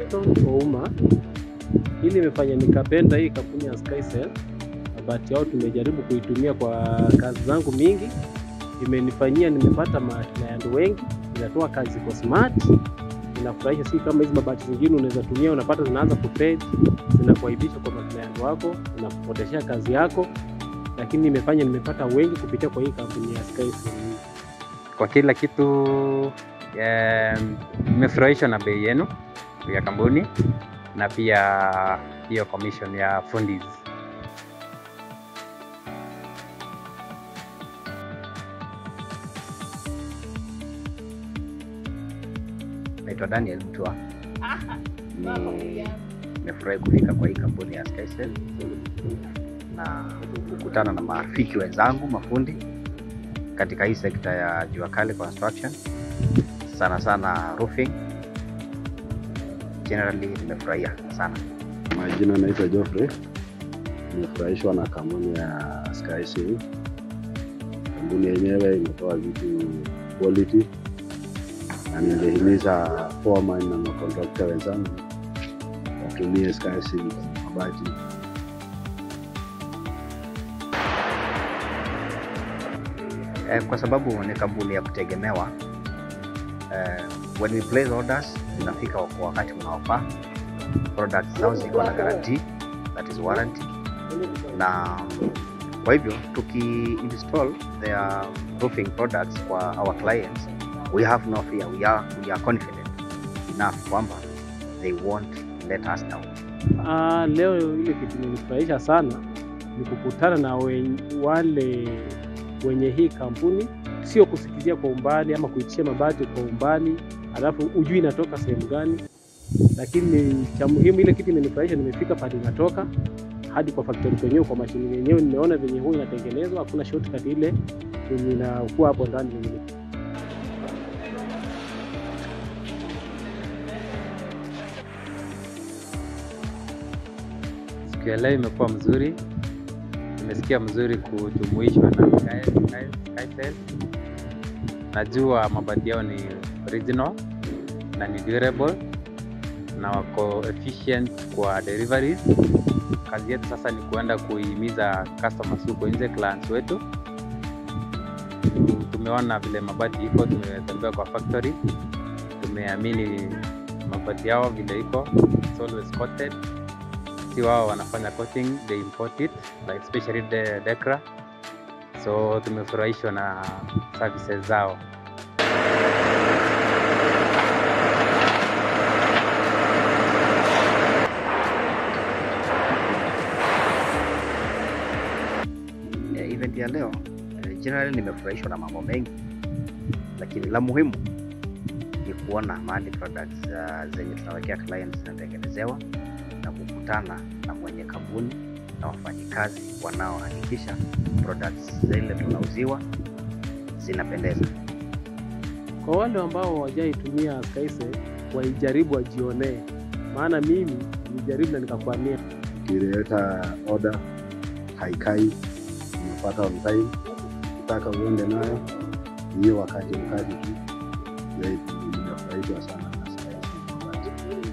Ouma. Hili imefanya nikapenda hii kampuni ya Skysail Mabati yao. Tumejaribu kuitumia kwa kazi zangu mingi, imenifanyia nimepata client wengi, inatoa kazi kwa smart, inafurahisha. Si kama hizi mabati zingine unaweza tumia unapata zinaanza kufade, zinakuaibisha kwa client wako, inakupoteshea kazi yako, lakini imefanya nimepata wengi kupitia kwa hii kampuni ya Skysail. Kwa kila kitu nimefurahishwa na bei yenu ya kampuni na pia hiyo commission ya FUNDI. Naitwa Daniel Mtua. Nimefurahi kufika kwa hii kampuni ya Skysail na kukutana na marafiki wenzangu mafundi katika hii sekta ya jua kali construction, sana sana roofing. Generally nimefurahia sana. Majina naitwa Geoffrey. Nimefurahishwa na kampuni ya Skysail. Kampuni yenyewe imetoa vitu quality, na ningehimiza foreman na macontractor wenzangu watumie Skysail Mabati. Kwa sababu ni kampuni ya kutegemewa. When we place orders, zinafika kwa wakati unaofaa. Products zao ziko na guarantee, that is warranty. Na kwa hivyo tuki-install their roofing products kwa our clients, we have no fear. We are confident enough kwamba they won't let us down. Leo ile kitu imenifurahisha sana ni kukutana na wale wenye hii kampuni, sio kusikizia kwa umbali ama kuichia mabati kwa umbali alafu ujui inatoka sehemu gani, lakini cha muhimu ile kitu imenifurahisha, nimefika pale inatoka hadi kwa factory kwenyewe, kwa mashine yenyewe nimeona venye huwa inatengenezwa, hakuna shortcut ile yenye inakuwa hapo ndani yenyewe. Siku ya leo imekuwa mzuri, nimesikia mzuri kujumuishwa na Skysail. Najua mabati yao ni original na ni durable na wako efficient kwa deliveries. Kazi yetu sasa ni kuenda kuhimiza customers huko nje, clients wetu. Tumeona vile mabati iko, tumetembea kwa factory, tumeamini mabati yao vile iko, it's always coated. Si wao wanafanya coating, they import it, like especially the decra. So tumefurahishwa na services zao. Event ya leo generally nimefurahishwa na mambo mengi, lakini la muhimu ni kuona mahali products zenye tunawekea clients zinatengenezewa na kukutana na mwenye kampuni na wafanyikazi wanaohakikisha products zile tunauziwa zinapendeza. Kwa wale ambao hawajaitumia Skysail, waijaribu wajionee, maana mimi nilijaribu na nikakwamia. Ukileta order haikai, unapata on time, utaka uende nayo hiyo wakati mkaji tu. Nimefurahishwa sana na Skysail Mabati.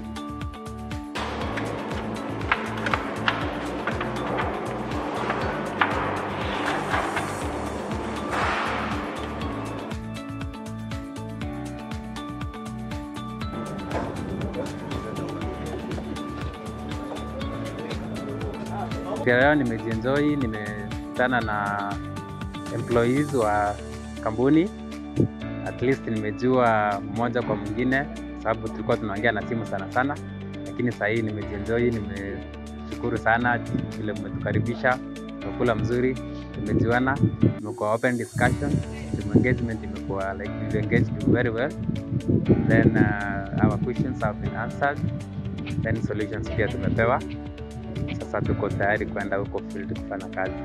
Pia leo nimejienjoy, nimekutana na employees wa kampuni. At least nimejua mmoja kwa mwingine, sababu tulikuwa tunaongea na simu sana, lakini sasa hii nimejienjoy. Nimeshukuru sana vile mmetukaribisha, tumekula mzuri, tumejuana, tumekuwa open discussion, engagement imekuwa like we engaged very well. Then our questions have been answered, then solutions pia tumepewa. Sasa tuko tayari kwenda huko field kufanya kazi.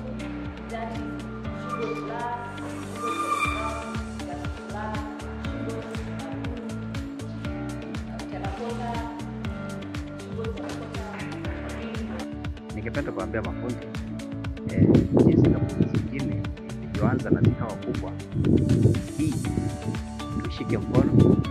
Ningependa kuambia mafundi jinsi kampuni zingine zilizoanza na zikawa kubwa, hii tushike mkono